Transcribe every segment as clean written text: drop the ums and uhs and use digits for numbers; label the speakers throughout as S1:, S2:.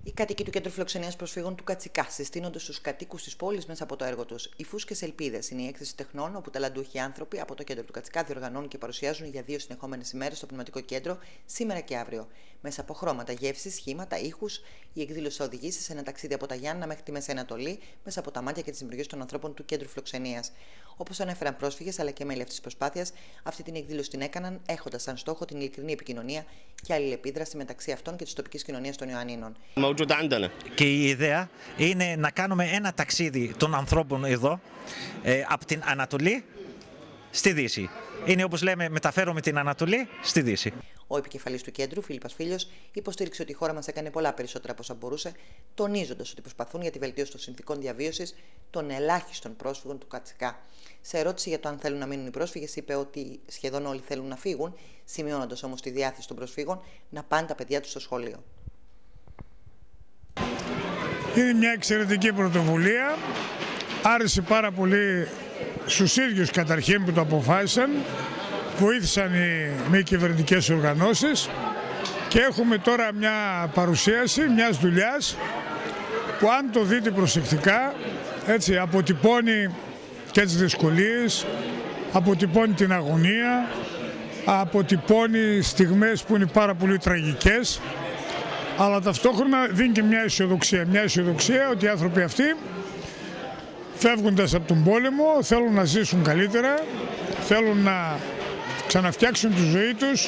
S1: Οι κάτοικοι του Κέντρου Φιλοξενίας Προσφύγων του Κατσικά συστήνονται στους κατοίκους της πόλης μέσα από το έργο τους. Οι Φούσκες Ελπίδες είναι η έκθεση τεχνών όπου ταλαντούχοι άνθρωποι από το Κέντρο του Κατσικά διοργανώνουν και παρουσιάζουν για 2 συνεχόμενες ημέρες στο Πνευματικό Κέντρο σήμερα και αύριο. Μέσα από χρώματα, γεύσεις, σχήματα, ήχους, η εκδήλωση θα οδηγήσει σε ένα ταξίδι από τα Γιάννενα μέχρι τη Μέση Ανατολή μέσα από τα μάτια και τις δημιουργίες των ανθρώπων του Κέντρου Φιλοξενίας. Όπως ανέφεραν πρόσφυγες αλλά και μέλη αυτής της προσπάθειας, αυτή την εκδήλωση την έκαναν έχοντας σαν στόχο την ειλικρινή επικοινωνία και αλληλεπίδραση μεταξύ αυτών και της τοπικής κοινωνίας των Ιωαννίνων.
S2: Και η ιδέα είναι να κάνουμε ένα ταξίδι των ανθρώπων εδώ από την Ανατολή στη Δύση. Είναι όπως λέμε, μεταφέρουμε την Ανατολή στη Δύση.
S1: Ο επικεφαλής του κέντρου, Φίλιππας Φίλιος, υποστήριξε ότι η χώρα μας έκανε πολλά περισσότερα από όσα μπορούσε, τονίζοντας ότι προσπαθούν για τη βελτίωση των συνθηκών διαβίωσης των ελάχιστων πρόσφυγων του Κατσικά. Σε ερώτηση για το αν θέλουν να μείνουν οι πρόσφυγες, είπε ότι σχεδόν όλοι θέλουν να φύγουν, σημειώνοντας όμως τη διάθεση των προσφύγων να πάνε τα παιδιά τους στο σχολείο.
S3: Είναι μια εξαιρετική πρωτοβουλία. Άρεσε πάρα πολύ στους ίδιους καταρχήν που το αποφάσισαν. Βοήθησαν οι μη κυβερνητικές οργανώσεις και έχουμε τώρα μια παρουσίαση μιας δουλειάς που, αν το δείτε προσεκτικά, έτσι αποτυπώνει και τις δυσκολίες, αποτυπώνει την αγωνία, αποτυπώνει στιγμές που είναι πάρα πολύ τραγικές, αλλά ταυτόχρονα δίνει και μια αισιοδοξία. Μια αισιοδοξία ότι οι άνθρωποι αυτοί, φεύγοντας από τον πόλεμο, θέλουν να ζήσουν καλύτερα, θέλουν να ξαναφτιάξουν τη ζωή τους.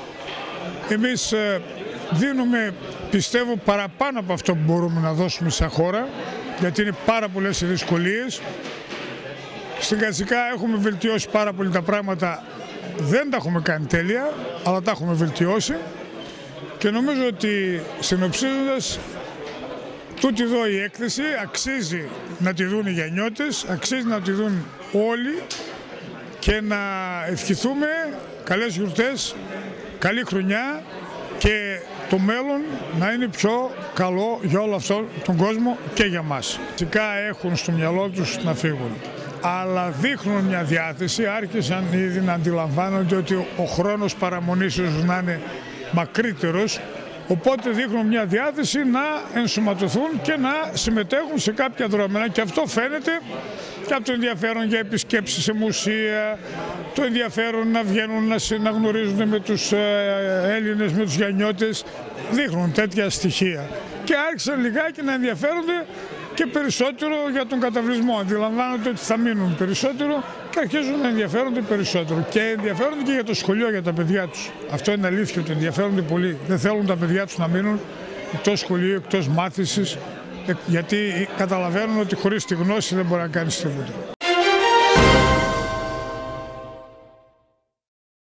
S3: Εμείς δίνουμε, πιστεύω, παραπάνω από αυτό που μπορούμε να δώσουμε σαν χώρα, γιατί είναι πάρα πολλές οι δυσκολίες. Στην Κατσικά έχουμε βελτιώσει πάρα πολύ τα πράγματα, δεν τα έχουμε κάνει τέλεια, αλλά τα έχουμε βελτιώσει και νομίζω ότι, συνοψίζοντας, τούτη εδώ η έκθεση αξίζει να τη δουν οι γεννιώτες, αξίζει να τη δουν όλοι και να ευχηθούμε καλές γιορτές, καλή χρονιά και το μέλλον να είναι πιο καλό για όλο αυτόν τον κόσμο και για μας. Φυσικά έχουν στο μυαλό τους να φύγουν, αλλά δείχνουν μια διάθεση, άρχισαν ήδη να αντιλαμβάνονται ότι ο χρόνος παραμονής ίσως να είναι μακρύτερος, οπότε δείχνουν μια διάθεση να ενσωματωθούν και να συμμετέχουν σε κάποια δρόμενα και αυτό φαίνεται και από το ενδιαφέρον για επισκέψεις σε μουσεία, το ενδιαφέρον να βγαίνουν να γνωρίζουν με τους Έλληνες, με τους Γιαννιώτες, δείχνουν τέτοια στοιχεία. Και άρχισαν λιγάκι να ενδιαφέρονται και περισσότερο για τον καταβλισμό. Αντιλαμβάνονται ότι θα μείνουν περισσότερο και αρχίζουν να ενδιαφέρονται περισσότερο. Και ενδιαφέρονται και για το σχολείο, για τα παιδιά τους. Αυτό είναι αλήθεια, ότι ενδιαφέρονται πολύ. Δεν θέλουν τα παιδιά τους να μείνουν εκτός σχολείου, εκτός μάθησης, γιατί καταλαβαίνουν ότι χωρίς τη γνώση δεν μπορεί να κάνεις τίποτα.